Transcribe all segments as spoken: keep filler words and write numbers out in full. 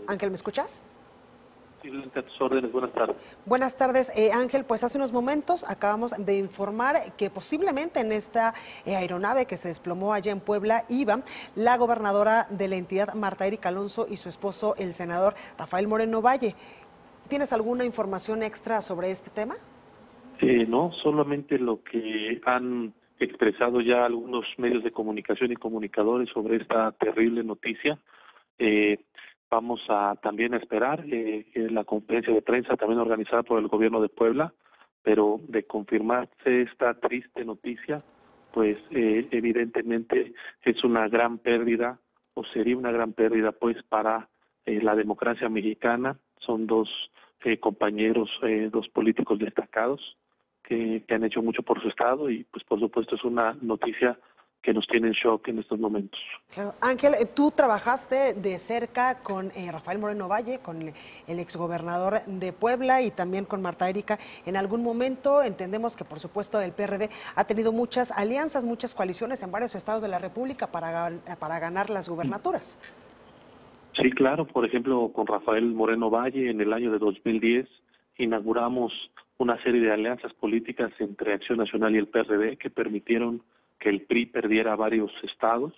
Ángel, ¿me escuchas? Sí, Blanca, a tus órdenes. Buenas tardes. Buenas tardes, eh, Ángel. Pues hace unos momentos acabamos de informar que posiblemente en esta eh, aeronave que se desplomó allá en Puebla iba la gobernadora de la entidad, Marta Erika Alonso, y su esposo, el senador Rafael Moreno Valle. ¿Tienes alguna información extra sobre este tema? Eh, no, solamente lo que han expresado ya algunos medios de comunicación y comunicadores sobre esta terrible noticia. Eh, vamos a también a esperar eh, la conferencia de prensa también organizada por el gobierno de Puebla, pero de confirmarse esta triste noticia, pues eh, evidentemente es una gran pérdida o sería una gran pérdida pues para eh, la democracia mexicana. Son dos eh, compañeros, eh, dos políticos destacados que, que han hecho mucho por su estado y pues por supuesto es una noticia que nos tiene en shock en estos momentos. Claro. Ángel, eh, tú trabajaste de cerca con eh, Rafael Moreno Valle, con el exgobernador de Puebla y también con Marta Erika. En algún momento entendemos que por supuesto el P R D ha tenido muchas alianzas, muchas coaliciones en varios estados de la República para, para ganar las gubernaturas. Sí, claro. Por ejemplo, con Rafael Moreno Valle en el año de dos mil diez inauguramos una serie de alianzas políticas entre Acción Nacional y el P R D que permitieron que el P R I perdiera varios estados.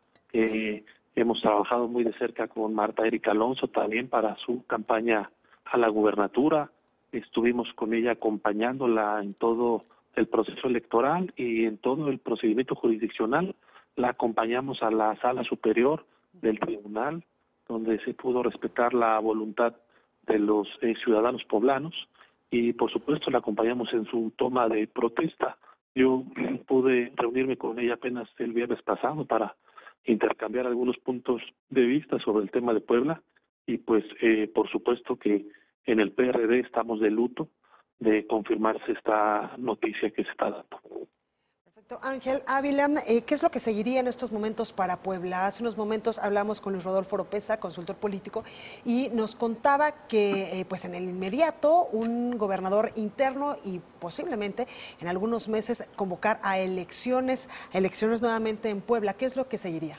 Eh, hemos trabajado muy de cerca con Marta Erika Alonso también para su campaña a la gubernatura. Estuvimos con ella acompañándola en todo el proceso electoral y en todo el procedimiento jurisdiccional. La acompañamos a la sala superior del tribunal, donde se pudo respetar la voluntad de los eh, ciudadanos poblanos y por supuesto la acompañamos en su toma de protesta. Yo pude reunirme con ella apenas el viernes pasado para intercambiar algunos puntos de vista sobre el tema de Puebla y pues eh, por supuesto que en el P R D estamos de luto de confirmarse esta noticia que se está dando. Perfecto. Ángel Ávila, eh, ¿qué es lo que seguiría en estos momentos para Puebla? Hace unos momentos hablamos con Luis Rodolfo Oropeza, consultor político, y nos contaba que eh, pues en el inmediato un gobernador interno y posiblemente en algunos meses convocar a elecciones, a elecciones nuevamente en Puebla. ¿Qué es lo que seguiría?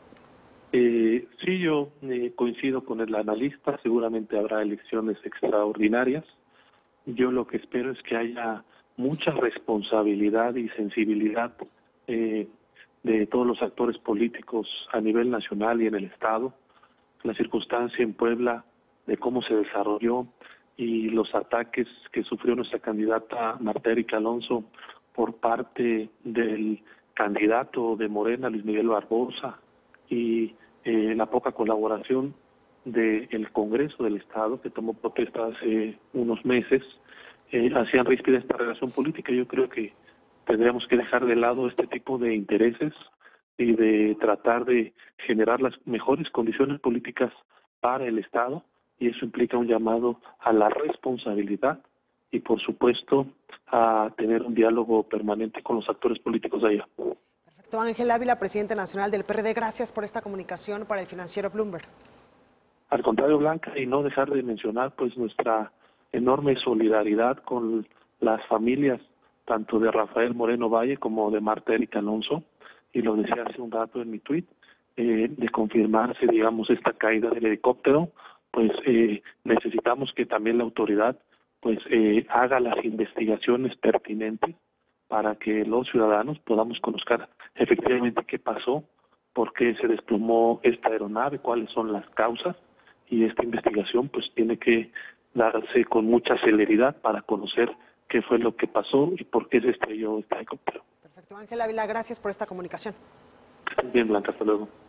Eh, sí, yo eh, coincido con el analista, seguramente habrá elecciones extraordinarias. Yo lo que espero es que haya mucha responsabilidad y sensibilidad eh, de todos los actores políticos a nivel nacional y en el Estado. La circunstancia en Puebla de cómo se desarrolló y los ataques que sufrió nuestra candidata Marta Erika Alonso por parte del candidato de Morena, Luis Miguel Barbosa, y eh, la poca colaboración del Congreso del Estado, que tomó protesta hace unos meses, eh, hacían ríspida esta relación política. Yo creo que tendríamos que dejar de lado este tipo de intereses y de tratar de generar las mejores condiciones políticas para el Estado, y eso implica un llamado a la responsabilidad y, por supuesto, a tener un diálogo permanente con los actores políticos de allá. Perfecto. Ángel Ávila, presidente nacional del P R D, gracias por esta comunicación para el financiero Bloomberg. Al contrario, Blanca, y no dejar de mencionar pues nuestra enorme solidaridad con las familias tanto de Rafael Moreno Valle como de Marta Erika Alonso, y lo decía hace un rato en mi tuit, eh, de confirmarse, digamos, esta caída del helicóptero, pues eh, necesitamos que también la autoridad pues eh, haga las investigaciones pertinentes para que los ciudadanos podamos conocer efectivamente qué pasó, por qué se desplomó esta aeronave, cuáles son las causas, y esta investigación pues tiene que darse con mucha celeridad para conocer qué fue lo que pasó y por qué se estrelló este helicóptero. Perfecto. Ángel Ávila, gracias por esta comunicación. Bien, Blanca, hasta luego.